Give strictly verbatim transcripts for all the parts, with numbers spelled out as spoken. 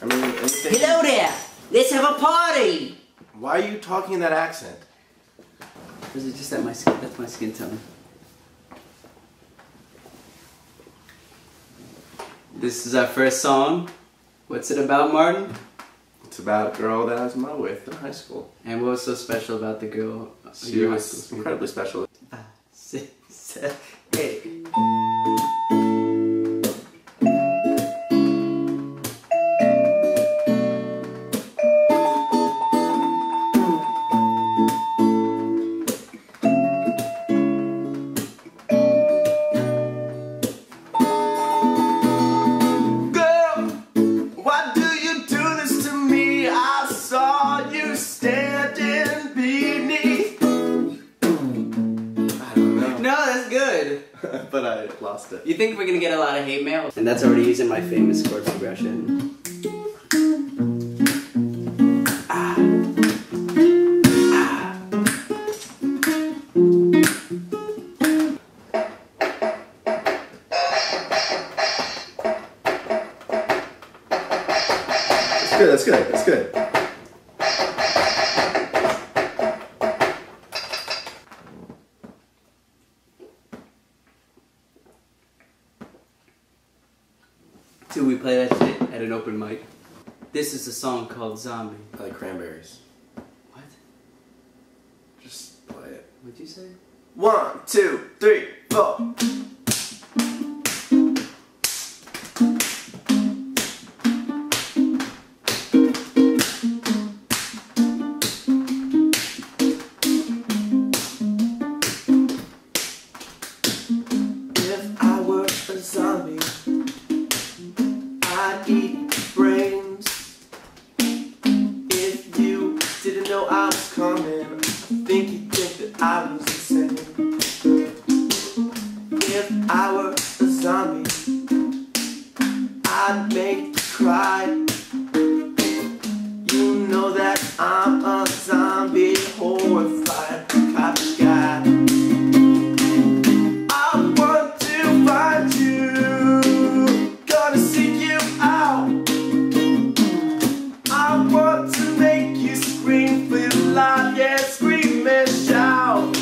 I mean, anything... Hello there! Let's have a party! Why are you talking in that accent? Or is it just that my skin, that's my skin tone? This is our first song. What's it about, Martin? It's about a girl that I was in love with in high school. And what was so special about the girl? She was incredibly special. Five, six, seven, eight. But I lost it. You think we're gonna get a lot of hate mail? And that's already using my famous chord progression. Ah. Ah. That's good, that's good, that's good. Till we play that shit at an open mic. This is a song called Zombie. I like Cranberries. What? Just play it. What'd you say? One, two, three, four. If I were a zombie, I'd eat brains. If you didn't know I was coming, I think you'd think that I was insane. If I were a zombie, I'd make you cry. You know that I'm a zombie, horrified cop guy. I want to find you, gonna seek you out. I want to make you scream for your life, yeah, scream and shout.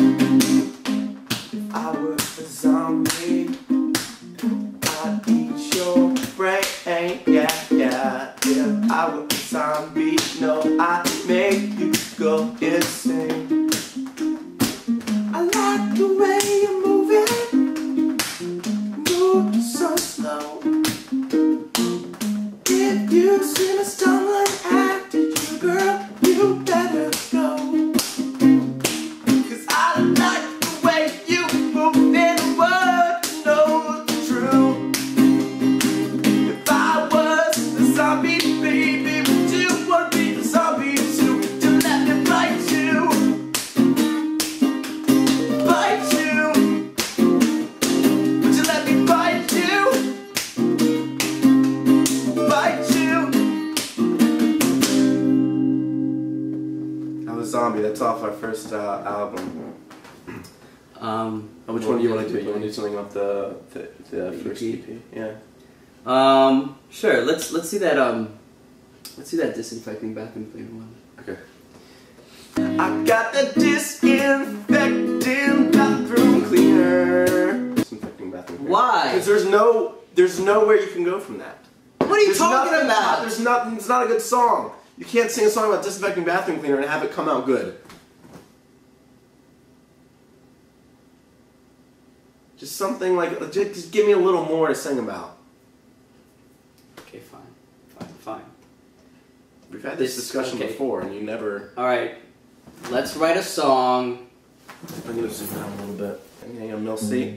If I were a zombie, I'd eat your brain, yeah, yeah. If I were a zombie, no, I'd make you go insane. I like the way you're moving, move so slow. If you see me stumbling after you, girl, you better go. Cause I like the way you move in the world, you know the truth. If I was a zombie, baby, would you wanna be a zombie too? Would you let me bite you? Bite you? Would you let me bite you? Bite you? I was Zombie, that's off our first uh, album. Um, Oh, which one do you want to do? You want to do something off the, the, the first E P? Yeah. Um, sure. Let's let's see that. Um, let's see that disinfecting bathroom cleaner one. Okay. I got the disinfecting bathroom cleaner. Disinfecting bathroom cleaner. Why? Because there's no, there's nowhere you can go from that. What are you There's talking nothing, about? There's nothing. It's not a good song. You can't sing a song about disinfecting bathroom cleaner and have it come out good. Just something like, just give me a little more to sing about. Okay, fine, fine, fine. We've had this, This- discussion okay. before, and you never. All right, let's write a song. I'm gonna zoom out a little bit. Hang on, Mill C.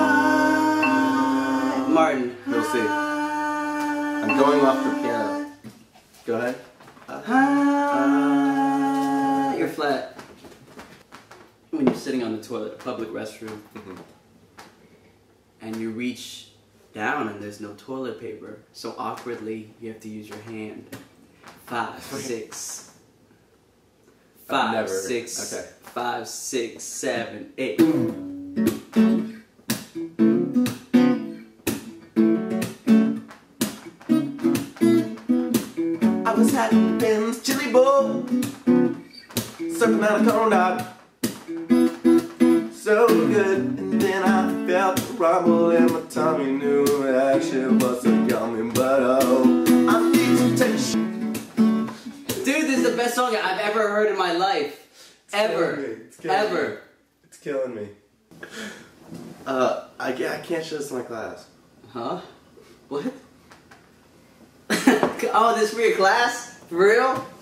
Martin. Mill C. I'm going off the piano. Go ahead. Ah, you're flat. When you're sitting on the toilet, a public restroom, Mm-hmm. and you reach down and there's no toilet paper, so awkwardly you have to use your hand. Five, six. Five, never- six, okay. five, six, seven, eight. I was at Ben's Chili Bowl, surfing out a corn dog. So good, and then I felt a rumble in my tummy. Knew that shit wasn't coming, but oh, I'm eating taste. Dude, this is the best song I've ever heard in my life. It's Ever. killing me. It's killing Ever. Me. It's killing me. Uh, I can't, I can't show this to my class. Huh? What? Oh, this for your class? For real?